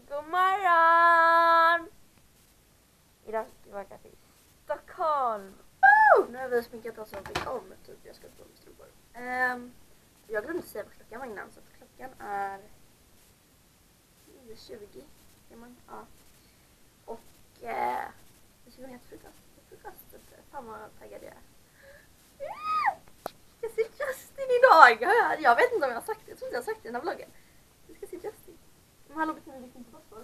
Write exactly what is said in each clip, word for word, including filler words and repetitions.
God morgon! Idag ska vi vara kanske i Stockholm. Woo! Nu har vi sminkat oss och bytt om typ. Jag ska på med strumpor. Um, jag glömde säga vad klockan var innan, så att klockan är nio tjugo. Ja. Och eh, vi ska gå ner till frukost. Frukostet. Fan vad taggad jag är. Jag ska se Justin idag. Jag, jag vet inte om jag har sagt det. Jag tror inte jag har sagt det i den här vloggen. Vi ska se Justin. Men hallå, betyder det inte på oss?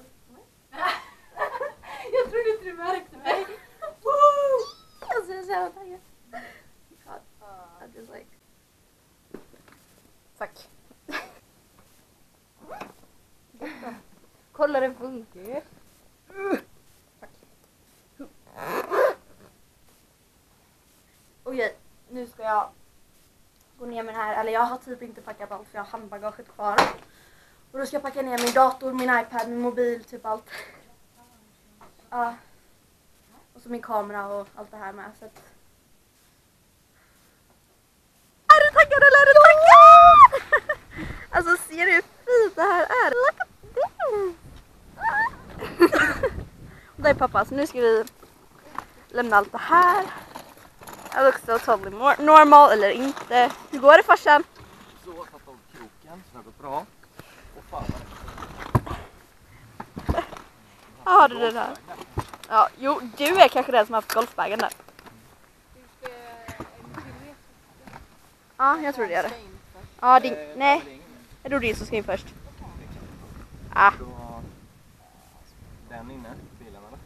Jag trodde inte du märkte mig. Alltså jag är så jävla taggad. God. I just like... Fuck. Kolla, den funkar ju. Okej, nu ska jag gå ner med den här. Eller jag har typ inte packat allt för jag har handbagaget kvar. Och då ska jag packa ner min dator, min iPad, min mobil, typ allt. Ja. Uh, och så min kamera och allt det här med. Så att... Är du taggad eller är du taggad? Alltså ser du hur fint det här är? Look at this! Och det är pappa, så nu ska vi lämna allt det här. I look so totally more normal, eller inte. Hur går det, farsan? Så, jag satt av kroken, så det har gått bra. Och fan. Ja, har du det där? Ja, jo, du är kanske den som har haft golfbagen där. Ja, jag tror det är det. Ja, din, nej. Jag tror det är som ska in först. Ah. Den inne, bilen eller?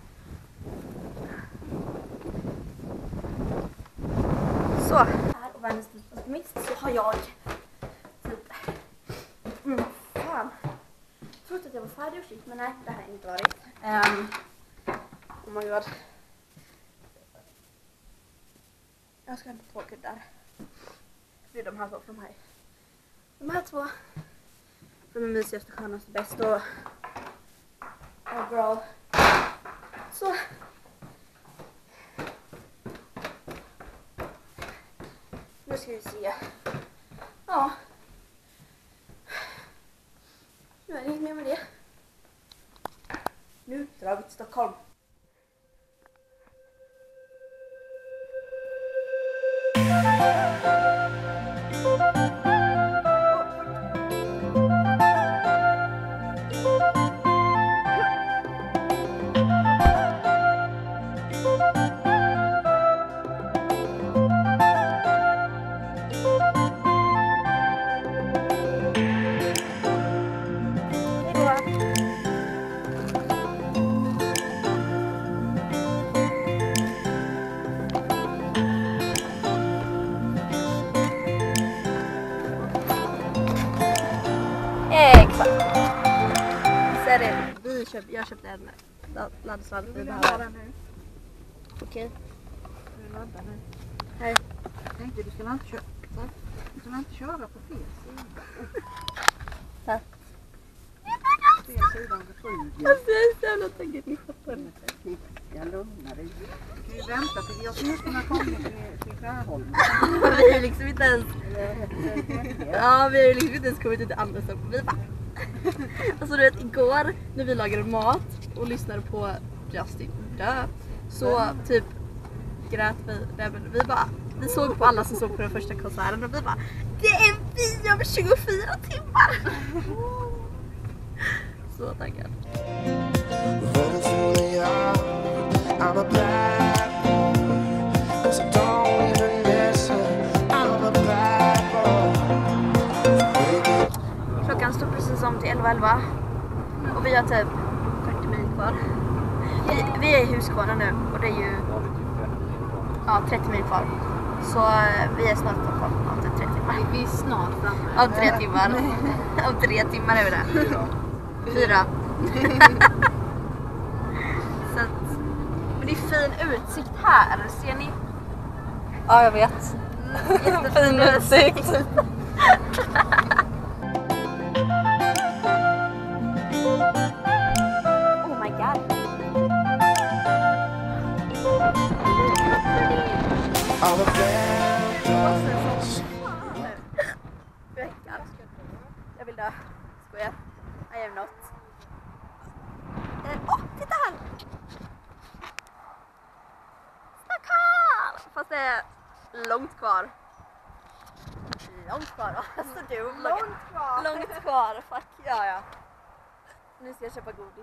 Så, här och världens djupaste mist så har jag typ... Mm, fan. Jag trodde att jag var färdig och shit, men nej, det här har inte varit. Um, oh my god. Jag ska hämta två kuddar. Det är de här två från mig. De här två. De är mysigaste, skönaste, bäst och... Oh girl. Så. Nu ska vi se. Ja. Nu är det inget mer med det. Nu drar vi till Stockholm. Exakt. Så är det. Vi köp, jag köpte en laddsladd för det här. Okej. Du laddar nu. Hej. Jag tänkte du skulle inte köra, du skulle inte köra på fel sida. Tack. Fel sidan går sju. Jag ser så jävla taggad i shoppen. Jag lugnar dig. Du kan ju vänta till jag skulle kunna komma till, till Skärholmen. Vi är liksom inte ens... Ja, vi har liksom inte ens kommit ut till andra saker. Vi bara... Alltså du vet, igår när vi lagade mat och lyssnade på Justin dö, så typ grät vi. Vi bara... Vi såg på alla som såg på den första konserten och vi bara... Det är en video med tjugofyra timmar! Så taggad. I'm a bad boy, so don't even listen. I'm a bad boy. Klockan står precis om till elva elva och vi har typ fyrtio mil kvar. Vi, vi är i Huskvarna nu och det är ju ja, trettio mil kvar. Så vi är snart i Stockholm om typ tre timmar. Vi är snart framme. Om tre timmar. Om tre timmar är vi där. Fyra. Så att, men det är fin utsikt här, ser ni? Ja, jag vet. Jättefin utsikt. Oh my god. Jag vill dö. Skojar. I am not. Åh, oh, titta här! Stockholm! Fast det är långt kvar. Långt kvar då. Alltså du Långt kvar. Långt kvar. Fuck, ja ja. Nu ska jag köpa godis.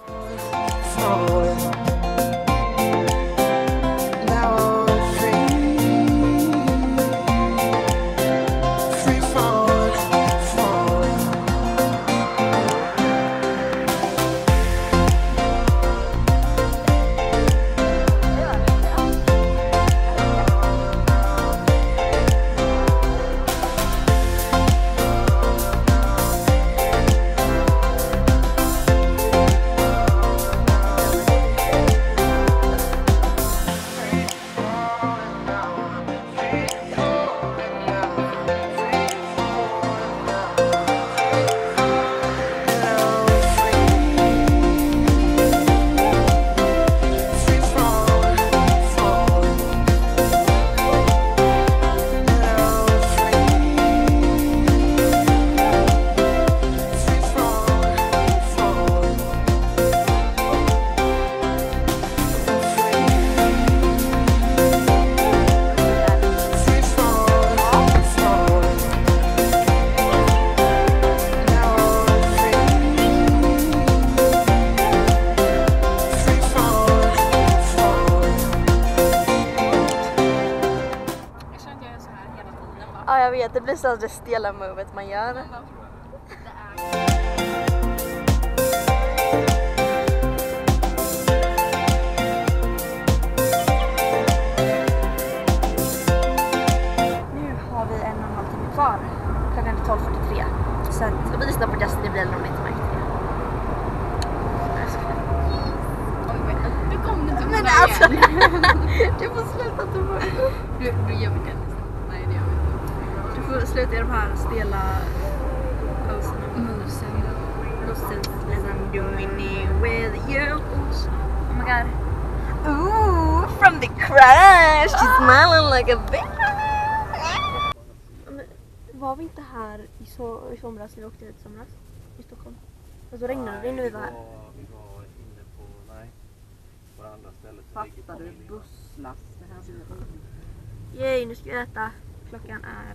Ja, jag vet. Det blir så det stela movet man gör. Nu har vi en och en halv timme kvar. Klockan är tolv fyrtiotre. Så att vi lyssnar på Justin Bieber om ni inte märkt det. Du kommer inte Men alltså, du får sluta att du får... Du, du gör vi det. Nej, det gör vi inte. Du får sluta i de här stela poserna. Musen. Musen. I'm doing it with you. Oh my god. Ooh, from the crash. She's smiling like a baby. Men var vi inte här i, so i somras när vi åkte hit i somras? I Stockholm? Och så regnade det när vi var här. Vi var inne på, nej, på det andra stället. Fattar du? Busslast. Det här blir roligt. Yay, nu ska vi äta. Klockan är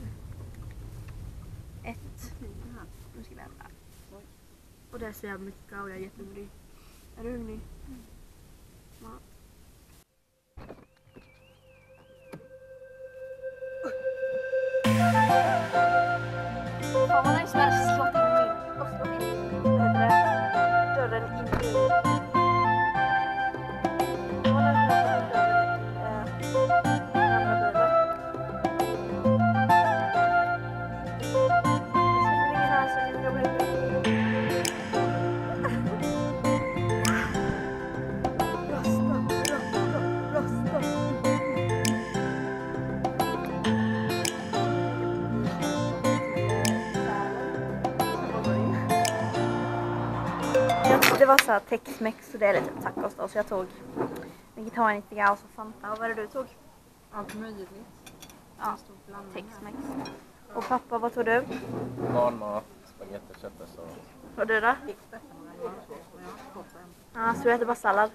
ett. Nu ska vi äta. Och det är så jävla mycket och jag är jättehungrig. Är du hungrig? Mm. Ja. Fan vad nice när det slått in min. Och slått in vad heter det? Dörren in i. Vad nice när det slått in dörren i den andra bilen. Det var så här Tex-Mex och det är lite tacos då, så jag tog vegetarianska och så Fanta. Och vad är det du tog? Allt möjligt. Ja, Tex-Mex. Och pappa, vad tog du? Barnmat, spagetti, köttfärs och... Och du då? Ja, så du äter bara sallad.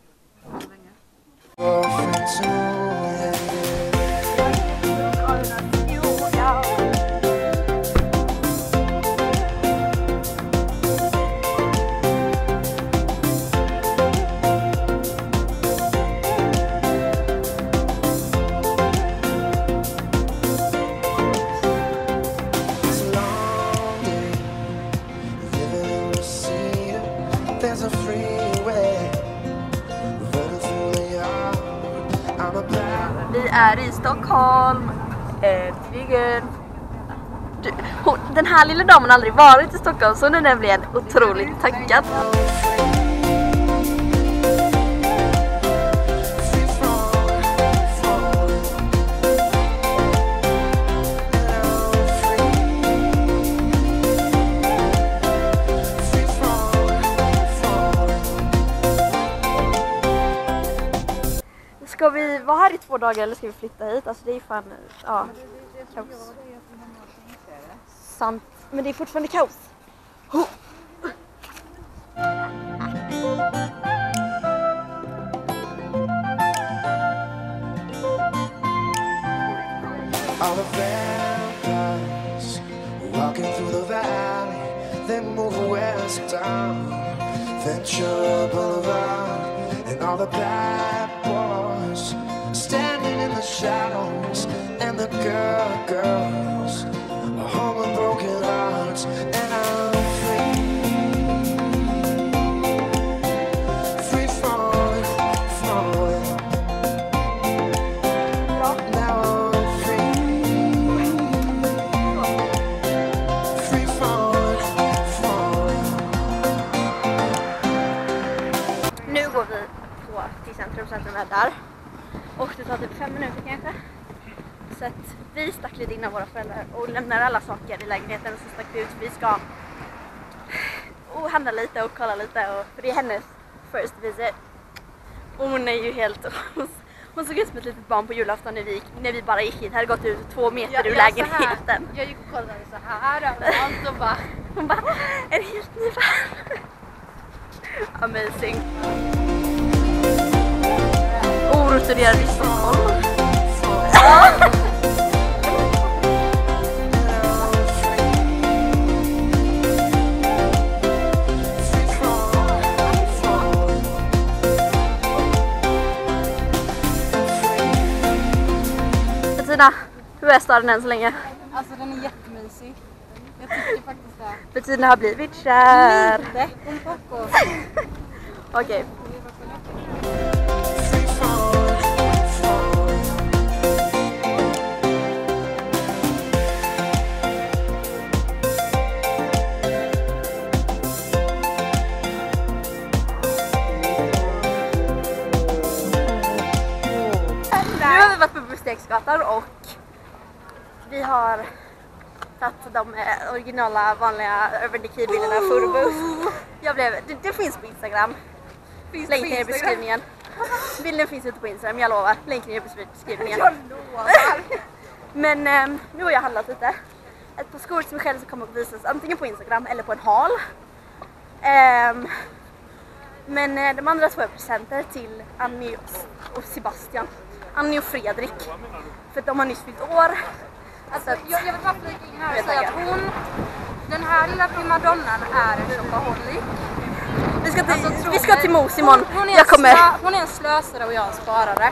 Vi är i Stockholm. Äntligen. Du, hon, den här lilla damen har aldrig varit i Stockholm, så hon är nämligen otroligt taggad. Ska vi vara här i två dagar eller ska vi flytta hit? Alltså det är fan, ja, kaos. Sant, men det är fortfarande kaos. Oh. vampires walking through the valley, then move west down Ventura Boulevard, and all the bad boys standing in the shadows, and the girl girls are home with broken hearts, and I'm free, free falling, falling. Now I'm free, free falling, falling. Nu går vi på till centrum, centrum är där. Och det tar typ fem minuter kanske. Så att vi stack lite innan våra föräldrar och lämnar alla saker i lägenheten, och så stack vi ut. Vi ska och handla lite och kolla lite, och, för det är hennes first visit. Och hon är ju helt... Hon såg ut som ett litet barn på julafton när vi, gick, när vi bara gick hit. Hade gått ut två meter Jag- ur jag så lägenheten. Jag gick och kollade så här överallt och bara... Hon bara, en helt ny värld. Amazing. Orutinerad i Stockholm. Bettina, hur är staden än så länge? Alltså den är jättemysig. Jag tycker faktiskt det. Bettina har blivit kär. Lite. Un poco. Okej. Nu har vi varit på Busteksgatan och vi har tagit de eh, originala vanliga Urban Decay-bilderna Photobooth. Jag blev, det, det finns på Instagram. Finns Länk på ner i Instagram. beskrivningen. Bilden finns ute på Instagram, jag lovar. Länk ner i beskrivningen. Jag lovar. Men eh, nu har jag handlat lite. Ett par skor som själv kommer att visas antingen på Instagram eller på en haul. Ehm, men eh, de andra två är presenter till Annie och Sebastian. Annie och Fredrik. För att de har nyss fyllt år. Alltså, att- jag, jag vill bara flika in här Jag och säga vet att hon, den här lilla primadonnan är en shopaholic. Vi ska till, Alltså, tro vi ska mig, till Mos imorgon. Hon, hon, är Jag kommer... en slö, hon är en slösare och jag är en sparare.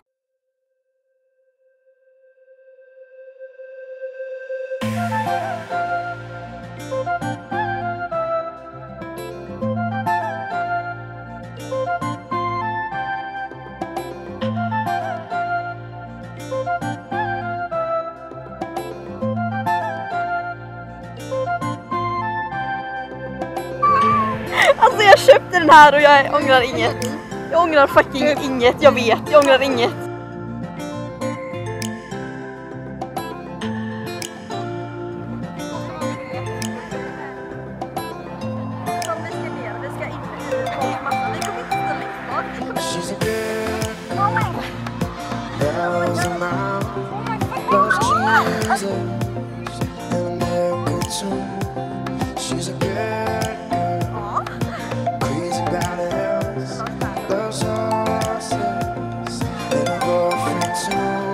Alltså jag köpte den här och jag ångrar inget. Jag ångrar fucking inget, jag vet. Jag ångrar inget. She's a girl, loves a mom, loves Jesus, and they're good too. She's a good girl, crazy about us, loves horses, and a boyfriend too.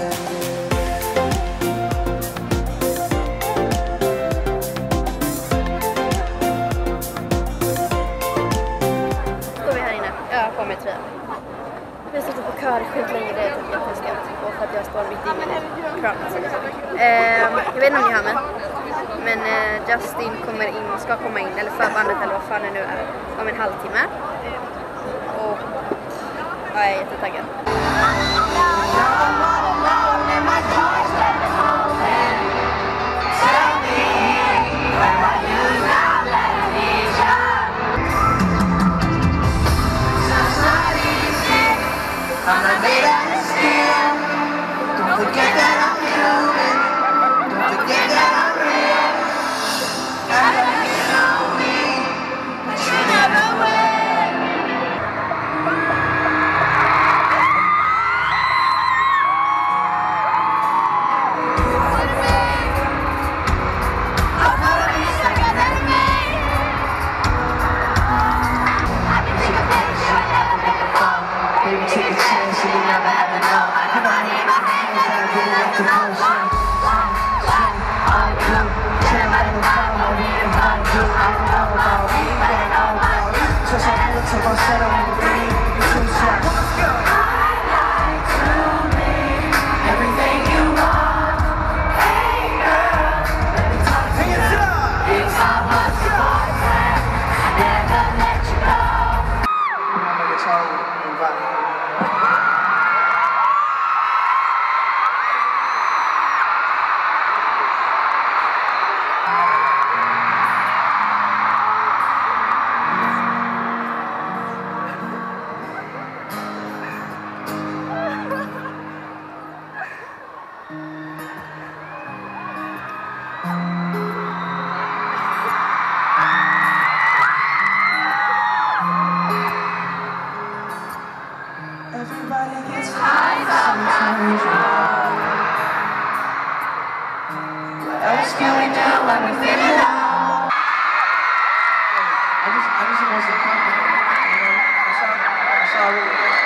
Står vi här inne? Jag har på mig tröjan. Vi har suttit på kör sjukt länge, det är typ jätteskönt. Och för att jag står mitt inne i kön. Eh, jag vet inte om ni hör mig. Men eh, Justin kommer in, ska komma in, eller förbandet eller vad fan det nu är, om en halvtimme. Och ja, jag är jättetaggad. all set on the beat. Two shots. Everything you want. Hey girl, let me talk to you. It's how much you want. I never let you go. I'm gonna get y'all invited. Everybody gets high sometimes. What else can we do when we figure it out? I just, I just want to come, you know, that's all, that's all it is.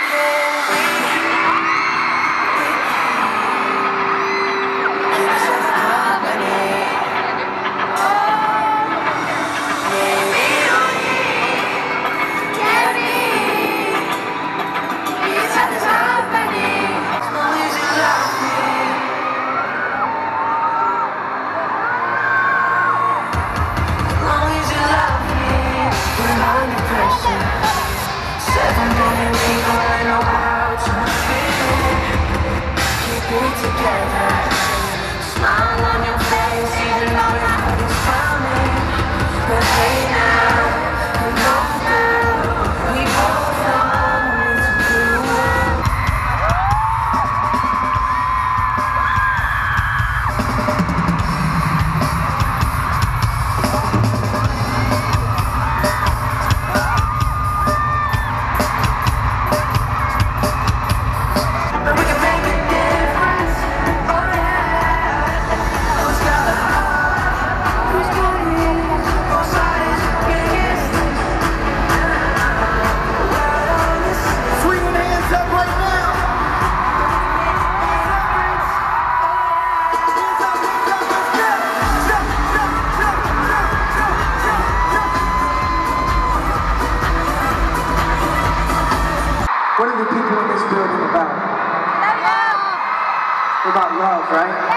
What are the people in this building about? Love! They're about love, right? Yes!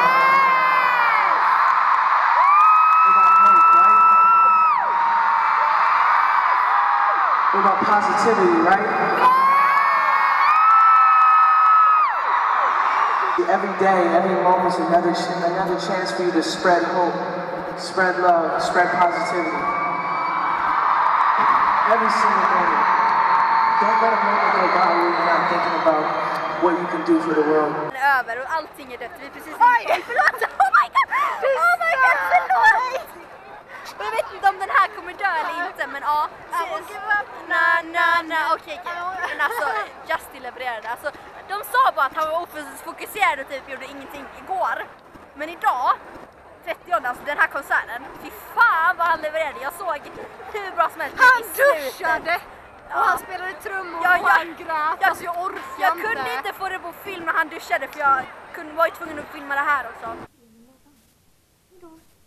They're about hope, right? They're about positivity, right? Yes! Every day, every moment's another, another chance for you to spread hope, spread love, spread positivity. Every single moment. Don't let a moment go by where you're not thinking about what you can do for the world. Över och allting är dött. Vi är precis... Oj! Förlåt! Oh my god! Oh my god! Förlåt! Jag vet inte om den här kommer dö eller inte, men ja. Na, na, na. Okej, okej. Men alltså, Justy levererade. Alltså, de sa bara att han var ofokuserad och typ gjorde ingenting igår. Men idag, trettionde, alltså den här konserten, fy fan vad han levererade. Jag såg hur bra som helst. Han duschade! Och han spelade trummor ja, och jag, han grät. Jag, alltså, jag orkar jag inte. kunde inte få det på film när han duschade för jag kunde, var ju tvungen att filma det här också.